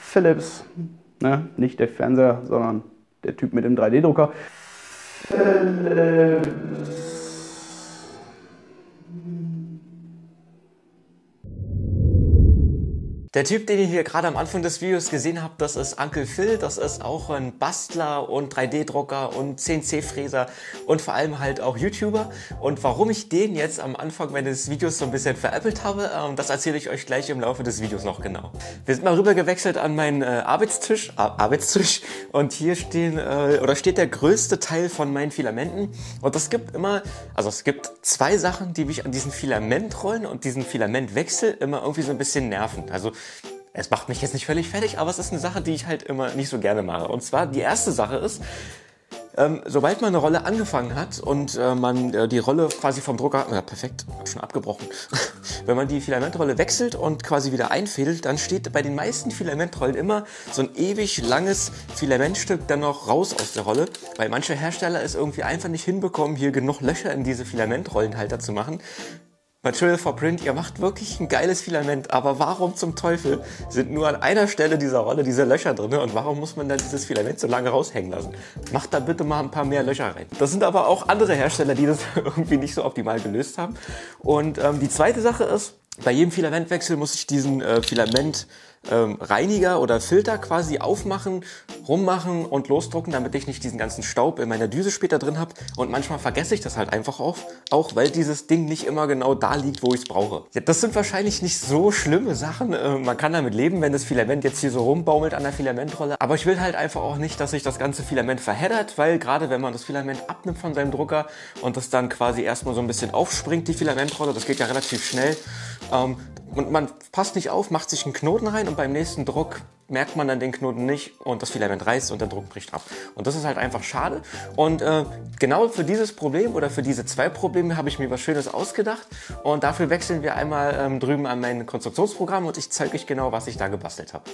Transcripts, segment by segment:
Philips, ne? Nicht der Fernseher, sondern der Typ mit dem 3D-Drucker. Der Typ, den ihr hier gerade am Anfang des Videos gesehen habt, das ist Uncle Phil. Das ist auch ein Bastler und 3D-Drucker und CNC-Fräser und vor allem halt auch YouTuber. Und warum ich den jetzt am Anfang meines Videos so ein bisschen veräppelt habe, das erzähle ich euch gleich im Laufe des Videos noch genau. Wir sind mal rüber gewechselt an meinen Arbeitstisch und hier steht der größte Teil von meinen Filamenten. Und es gibt zwei Sachen, die mich an diesen Filamentrollen und diesen Filamentwechsel immer irgendwie so ein bisschen nerven. Also es macht mich jetzt nicht völlig fertig, aber es ist eine Sache, die ich halt immer nicht so gerne mache. Und zwar die erste Sache ist, sobald man eine Rolle angefangen hat und man die Rolle quasi vom Drucker, perfekt, schon abgebrochen. Wenn man die Filamentrolle wechselt und quasi wieder einfädelt, dann steht bei den meisten Filamentrollen immer so ein ewig langes Filamentstück dann noch raus aus der Rolle, weil manche Hersteller es irgendwie einfach nicht hinbekommen, hier genug Löcher in diese Filamentrollenhalter zu machen. Material for Print, ihr macht wirklich ein geiles Filament, aber warum zum Teufel sind nur an einer Stelle dieser Rolle diese Löcher drin und warum muss man dann dieses Filament so lange raushängen lassen? Macht da bitte mal ein paar mehr Löcher rein. Das sind aber auch andere Hersteller, die das irgendwie nicht so optimal gelöst haben. Und die zweite Sache ist, bei jedem Filamentwechsel muss ich diesen Reiniger oder Filter quasi aufmachen, rummachen und losdrucken, damit ich nicht diesen ganzen Staub in meiner Düse später drin habe. Und manchmal vergesse ich das halt einfach auch weil dieses Ding nicht immer genau da liegt, wo ich es brauche. Ja, das sind wahrscheinlich nicht so schlimme Sachen. Man kann damit leben, wenn das Filament jetzt hier so rumbaumelt an der Filamentrolle. Aber ich will halt einfach auch nicht, dass sich das ganze Filament verheddert, weil gerade wenn man das Filament abnimmt von seinem Drucker und das dann quasi erstmal so ein bisschen aufspringt, die Filamentrolle, das geht ja relativ schnell, und man passt nicht auf, macht sich einen Knoten rein und beim nächsten Druck merkt man dann den Knoten nicht und das Filament reißt und der Druck bricht ab. Und das ist halt einfach schade. Und genau für dieses Problem oder für diese zwei Probleme habe ich mir was Schönes ausgedacht. Und dafür wechseln wir einmal drüben an mein Konstruktionsprogramm und ich zeige euch genau, was ich da gebastelt habe.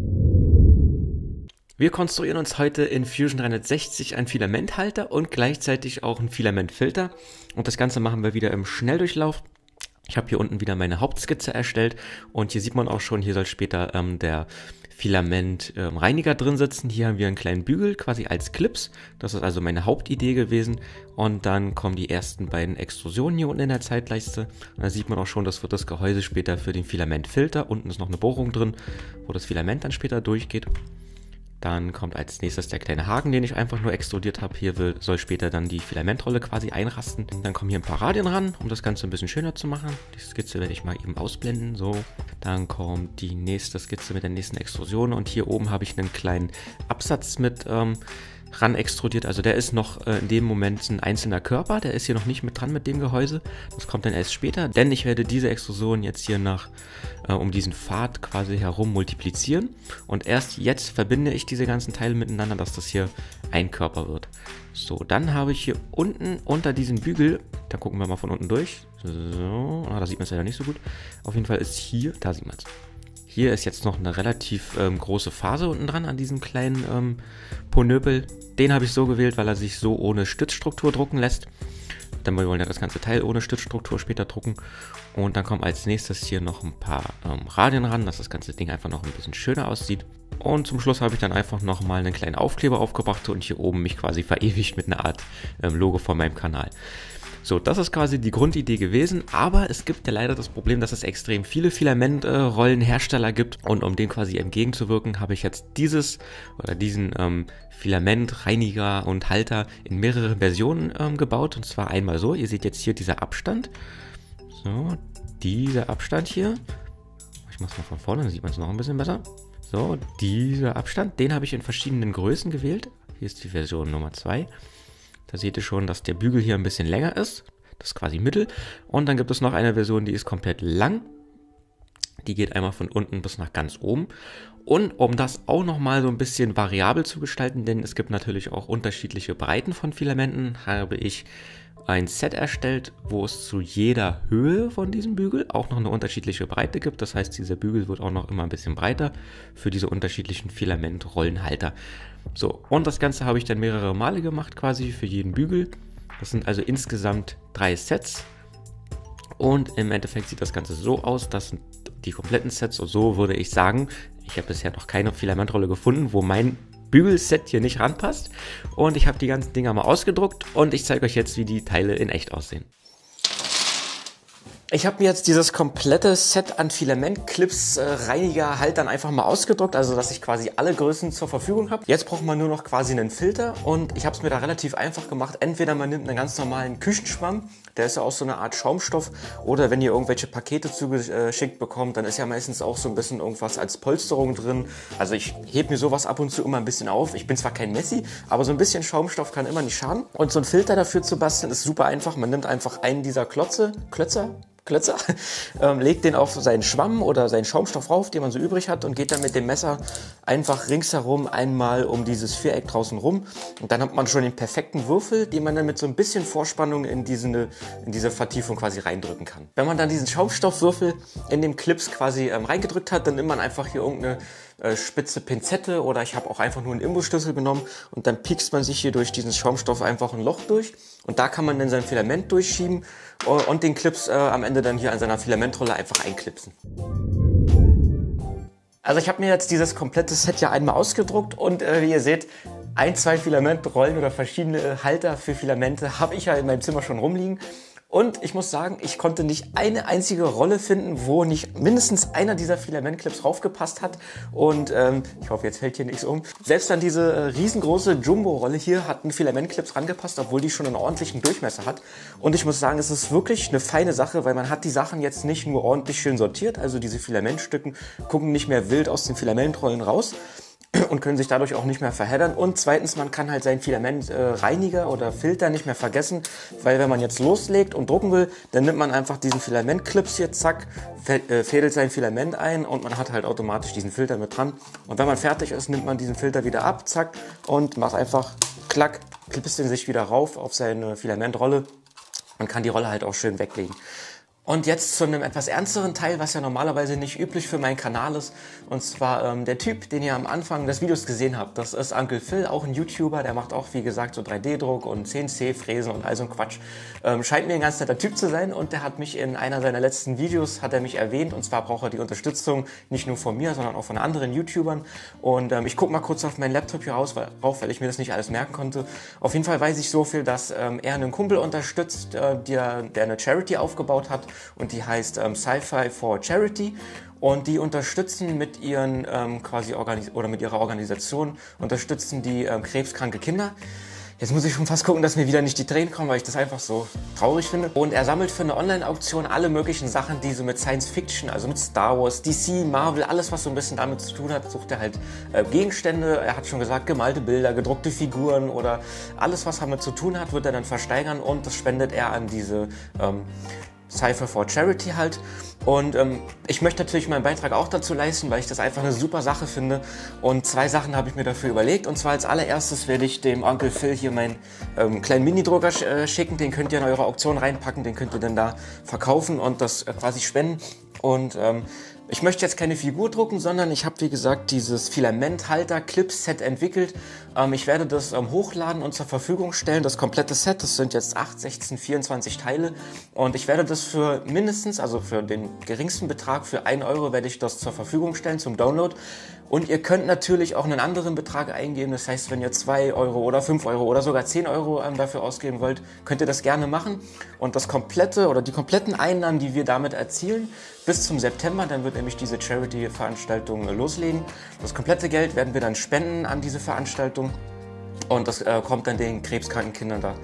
Wir konstruieren uns heute in Fusion 360 einen Filamenthalter und gleichzeitig auch einen Filamentfilter. Und das Ganze machen wir wieder im Schnelldurchlauf. Ich habe hier unten wieder meine Hauptskizze erstellt und hier sieht man auch schon, hier soll später der Filamentreiniger drin sitzen. Hier haben wir einen kleinen Bügel quasi als Clips. Das ist also meine Hauptidee gewesen. Und dann kommen die ersten beiden Extrusionen hier unten in der Zeitleiste. Und da sieht man auch schon, das wird das Gehäuse später für den Filamentfilter. Unten ist noch eine Bohrung drin, wo das Filament dann später durchgeht. Dann kommt als nächstes der kleine Haken, den ich einfach nur extrudiert habe. Hier soll später dann die Filamentrolle quasi einrasten. Dann kommen hier ein paar Radien ran, um das Ganze ein bisschen schöner zu machen. Die Skizze werde ich mal eben ausblenden. So, dann kommt die nächste Skizze mit der nächsten Extrusion. Und hier oben habe ich einen kleinen Absatz mit ran extrudiert. Also der ist noch in dem Moment ein einzelner Körper. Der ist hier noch nicht mit dran mit dem Gehäuse. Das kommt dann erst später, denn ich werde diese Extrusion jetzt hier um diesen Pfad quasi herum multiplizieren. Und erst jetzt verbinde ich diese ganzen Teile miteinander, dass das hier ein Körper wird. So, dann habe ich hier unten unter diesem Bügel, da gucken wir mal von unten durch. So, da sieht man es leider nicht so gut. Auf jeden Fall ist hier, da sieht man es. Hier ist jetzt noch eine relativ große Phase unten dran an diesem kleinen Ponöpel. Den habe ich so gewählt, weil er sich so ohne Stützstruktur drucken lässt. Denn wir wollen ja das ganze Teil ohne Stützstruktur später drucken. Und dann kommen als nächstes hier noch ein paar Radien ran, dass das ganze Ding einfach noch ein bisschen schöner aussieht. Und zum Schluss habe ich dann einfach nochmal einen kleinen Aufkleber aufgebracht und hier oben mich quasi verewigt mit einer Art Logo von meinem Kanal. So, das ist quasi die Grundidee gewesen, aber es gibt ja leider das Problem, dass es extrem viele Filamentrollenhersteller gibt und um dem quasi entgegenzuwirken, habe ich jetzt diesen Filamentreiniger und Halter in mehrere Versionen gebaut und zwar einmal so, ihr seht jetzt hier dieser Abstand, so, dieser Abstand hier, ich mache es mal von vorne, dann sieht man es noch ein bisschen besser, so, dieser Abstand, den habe ich in verschiedenen Größen gewählt, hier ist die Version Nummer 2. Da seht ihr schon, dass der Bügel hier ein bisschen länger ist. Das ist quasi Mittel. Und dann gibt es noch eine Version, die ist komplett lang. Die geht einmal von unten bis nach ganz oben. Und um das auch nochmal so ein bisschen variabel zu gestalten, denn es gibt natürlich auch unterschiedliche Breiten von Filamenten, habe ich ein Set erstellt, wo es zu jeder Höhe von diesem Bügel auch noch eine unterschiedliche Breite gibt. Das heißt, dieser Bügel wird auch noch immer ein bisschen breiter für diese unterschiedlichen Filamentrollenhalter. So, und das Ganze habe ich dann mehrere Male gemacht, quasi für jeden Bügel. Das sind also insgesamt 3 Sets. Und im Endeffekt sieht das Ganze so aus, das sind die kompletten Sets. Und so würde ich sagen, Ich habe bisher noch keine Filamentrolle gefunden, wo mein Bügelset hier nicht ranpasst. Und ich habe die ganzen Dinger mal ausgedruckt und ich zeige euch jetzt, wie die Teile in echt aussehen. Ich habe mir jetzt dieses komplette Set an Filament-Clips, Reiniger, Haltern einfach mal ausgedruckt, also dass ich quasi alle Größen zur Verfügung habe. Jetzt braucht man nur noch quasi einen Filter und ich habe es mir da relativ einfach gemacht. Entweder man nimmt einen ganz normalen Küchenschwamm, der ist ja auch so eine Art Schaumstoff, oder wenn ihr irgendwelche Pakete zugeschickt bekommt, dann ist ja meistens auch so ein bisschen irgendwas als Polsterung drin. Also ich hebe mir sowas ab und zu immer ein bisschen auf. Ich bin zwar kein Messi, aber so ein bisschen Schaumstoff kann immer nicht schaden. Und so einen Filter dafür zu basteln ist super einfach. Man nimmt einfach einen dieser Klötzer, legt den auf seinen Schwamm oder seinen Schaumstoff rauf, den man so übrig hat, und geht dann mit dem Messer einfach ringsherum einmal um dieses Viereck draußen rum. Und dann hat man schon den perfekten Würfel, den man dann mit so ein bisschen Vorspannung in diese Vertiefung quasi reindrücken kann. Wenn man dann diesen Schaumstoffwürfel in den Clips quasi reingedrückt hat, dann nimmt man einfach hier irgendeine spitze Pinzette, oder ich habe auch einfach nur einen Imbusschlüssel genommen, und dann piekst man sich hier durch diesen Schaumstoff einfach ein Loch durch, und da kann man dann sein Filament durchschieben und den Clips am Ende dann hier an seiner Filamentrolle einfach einklipsen. Also ich habe mir jetzt dieses komplette Set ja einmal ausgedruckt und wie ihr seht, 1, 2 Filamentrollen oder verschiedene Halter für Filamente habe ich ja in meinem Zimmer schon rumliegen. Und ich muss sagen, ich konnte nicht eine einzige Rolle finden, wo nicht mindestens einer dieser Filamentklips raufgepasst hat. Und ich hoffe, jetzt fällt hier nichts um. Selbst an diese riesengroße Jumbo-Rolle hier hat ein Filamentklips rangepasst, obwohl die schon einen ordentlichen Durchmesser hat. Und ich muss sagen, es ist wirklich eine feine Sache, weil man hat die Sachen jetzt nicht nur ordentlich schön sortiert. Also diese Filamentstücken gucken nicht mehr wild aus den Filamentrollen raus und können sich dadurch auch nicht mehr verheddern. Und zweitens, man kann halt seinen Filamentreiniger oder Filter nicht mehr vergessen, weil wenn man jetzt loslegt und drucken will, dann nimmt man einfach diesen Filamentklips hier, zack, fädelt sein Filament ein und man hat halt automatisch diesen Filter mit dran. Und wenn man fertig ist, nimmt man diesen Filter wieder ab, zack, und macht einfach, klack, klipst den sich wieder rauf auf seine Filamentrolle und kann die Rolle halt auch schön weglegen. Und jetzt zu einem etwas ernsteren Teil, was ja normalerweise nicht üblich für meinen Kanal ist. Und zwar der Typ, den ihr am Anfang des Videos gesehen habt. Das ist Uncle Phil, auch ein YouTuber. Der macht auch, wie gesagt, so 3D-Druck und CNC-Fräsen und all so ein Quatsch. Scheint mir ein ganz netter Typ zu sein. Und der hat mich in einer seiner letzten Videos erwähnt. Und zwar braucht er die Unterstützung nicht nur von mir, sondern auch von anderen YouTubern. Und ich gucke mal kurz auf meinen Laptop hier rauf, weil ich mir das nicht alles merken konnte. Auf jeden Fall weiß ich so viel, dass er einen Kumpel unterstützt, der eine Charity aufgebaut hat. Und die heißt Sci-Fi for Charity, und die unterstützen mit ihren mit ihrer Organisation unterstützen die krebskranke Kinder. Jetzt muss ich schon fast gucken, dass mir wieder nicht die Tränen kommen, weil ich das einfach so traurig finde. Und er sammelt für eine Online-Auktion alle möglichen Sachen, die so mit Science-Fiction, also mit Star Wars, DC, Marvel, alles, was so ein bisschen damit zu tun hat, sucht er halt Gegenstände. Er hat schon gesagt, gemalte Bilder, gedruckte Figuren oder alles, was damit zu tun hat, wird er dann versteigern, und das spendet er an diese Sci-Fi for Charity halt. Und ich möchte natürlich meinen Beitrag auch dazu leisten, weil ich das einfach eine super Sache finde. Und 2 Sachen habe ich mir dafür überlegt. Und zwar als allererstes werde ich dem Onkel Phil hier meinen kleinen Mini-Drucker schicken. Den könnt ihr in eure Auktion reinpacken, den könnt ihr dann da verkaufen und das quasi spenden. Und ich möchte jetzt keine Figur drucken, sondern ich habe, wie gesagt, dieses Filamenthalter-Clip-Set entwickelt. Ich werde das hochladen und zur Verfügung stellen, das komplette Set. Das sind jetzt 8, 16, 24 Teile. Und ich werde das für mindestens, also für den geringsten Betrag, für 1 Euro werde ich das zur Verfügung stellen zum Download. Und ihr könnt natürlich auch einen anderen Betrag eingeben. Das heißt, wenn ihr 2 Euro oder 5 Euro oder sogar 10 Euro dafür ausgeben wollt, könnt ihr das gerne machen. Und das komplette oder die kompletten Einnahmen, die wir damit erzielen, bis zum September, dann wird nämlich diese Charity-Veranstaltung loslegen. Das komplette Geld werden wir dann spenden an diese Veranstaltung. Und das kommt dann den krebskranken Kindern da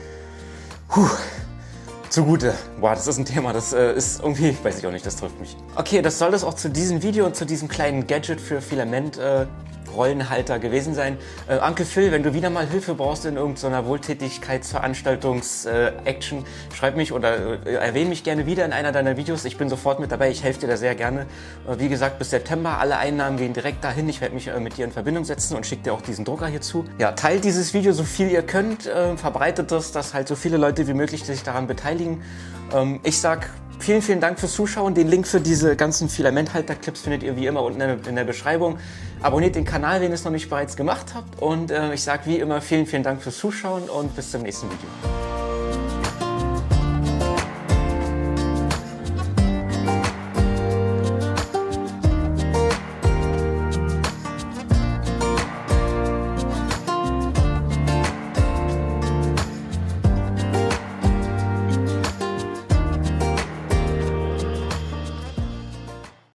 zugute. Boah, das ist ein Thema, das ist irgendwie, weiß ich auch nicht, das trifft mich. Okay, das soll es auch zu diesem Video und zu diesem kleinen Gadget für Filament-Rollenhalter gewesen sein. Uncle Phil, wenn du wieder mal Hilfe brauchst in irgendeiner Wohltätigkeitsveranstaltungs-Action, schreib mich oder erwähne mich gerne wieder in einer deiner Videos. Ich bin sofort mit dabei, ich helfe dir da sehr gerne. Wie gesagt, bis September, alle Einnahmen gehen direkt dahin. Ich werde mich mit dir in Verbindung setzen und schicke dir auch diesen Drucker hier zu. Ja, teilt dieses Video so viel ihr könnt, verbreitet das, dass halt so viele Leute wie möglich sich daran beteiligen. Ich sag vielen, vielen Dank fürs Zuschauen. Den Link für diese ganzen Filamenthalter-Clips findet ihr wie immer unten in der Beschreibung. Abonniert den Kanal, wenn ihr es noch nicht bereits gemacht habt. Und ich sag wie immer vielen, vielen Dank fürs Zuschauen und bis zum nächsten Video.